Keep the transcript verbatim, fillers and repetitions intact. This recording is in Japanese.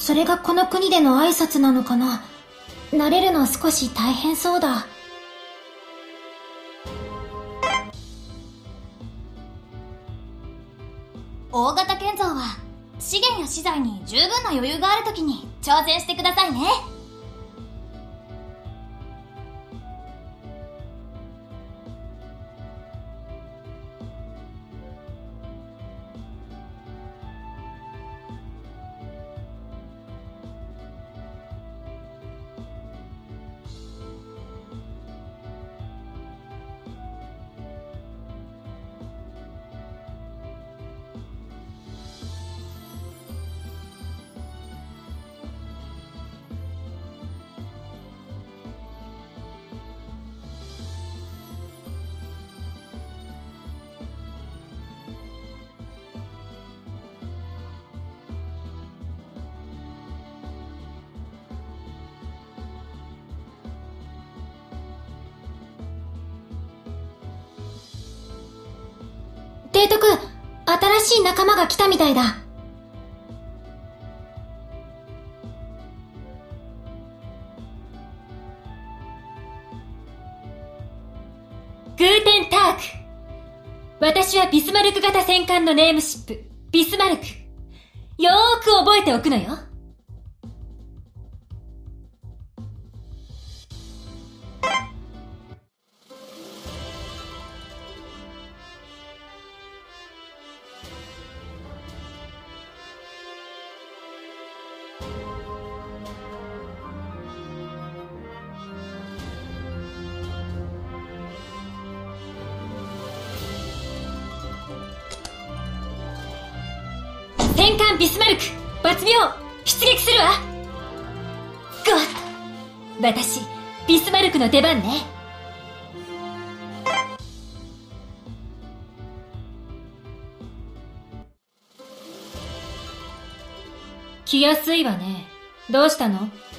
それがこの国での挨拶なのかな。慣れるの少し大変そうだ。 大型建造は資源や資材に十分な余裕があるときに挑戦してくださいね。 提督、新しい仲間が来たみたいだ。 グーテンターク。私はビスマルク型戦艦のネームシップ、ビスマルク。よーく覚えておくのよ。戦艦ビスマルク、抜妙、出撃するわ。ゴッド、私、ビスマルクの出番ね。来やすいわね。どうしたの？